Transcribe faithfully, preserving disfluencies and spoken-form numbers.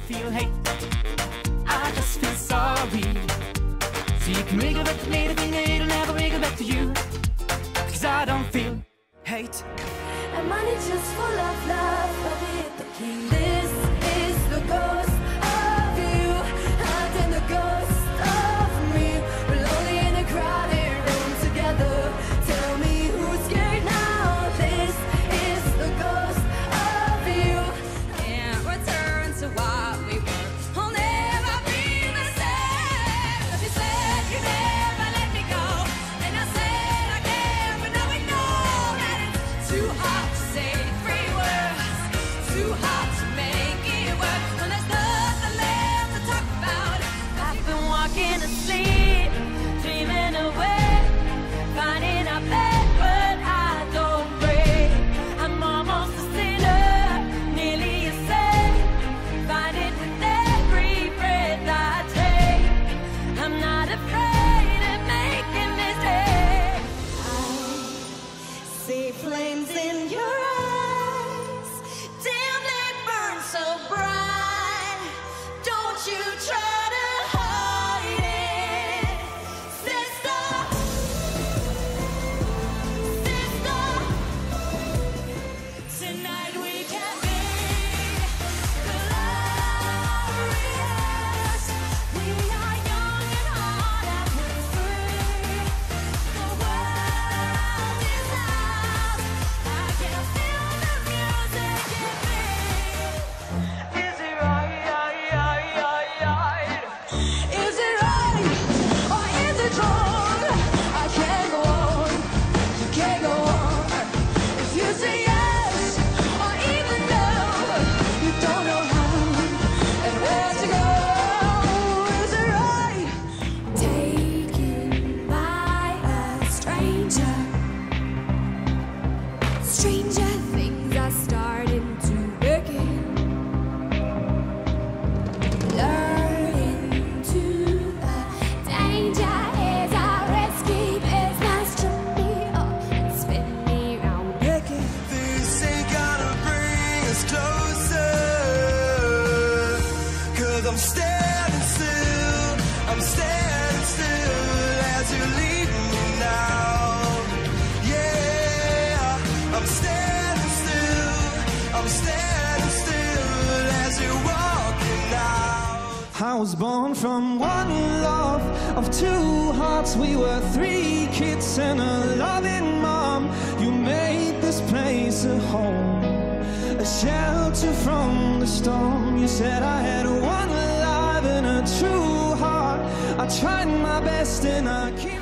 feel hate, I just feel sorry. So you can wiggle back to me, the thing that it'll never wiggle back to you. Cause I don't feel hate. And money just full of love, but with the king. This is the ghost of you, and the ghost of me. We're lonely in a crowded room together. Tell me who's scared now. This is the ghost of you. Can't return to what we were. I'll never be the same. Cause you said you never let me go, and I said I can't, but now we know that it's too hard to say three words, too hard to make it work when there's nothing left to talk about. I've been walking asleep, dreaming away, finding a bed, but I don't break. I'm almost a sinner, nearly a saint, find it with every breath I take. I'm not afraid of making mistakes. I see flames in your eyes, damn they burn so bright. Don't you try to hide it, sister, sister. Tonight we can be glorious. We are young and hard and we're free. The world is ours. I can feel the music in me. Is it right? Is it right or is it wrong? I can't go on, you can't go on. If you say yes or even no, you don't know how and where to go. Is it right? Taken by a stranger, stranger things are starting to begin. Learning to the danger is our escape. It's nice to me up and spin me round again. This ain't gonna bring us closer, cause I'm standing still, I'm standing still as you lead me now. Yeah, I'm standing still, I'm standing still as you're walking out. I was born from one love of two hearts. We were three kids and a loving mom. You made this place a home, a shelter from the storm. You said I had one life and a true heart. I tried my best and I keep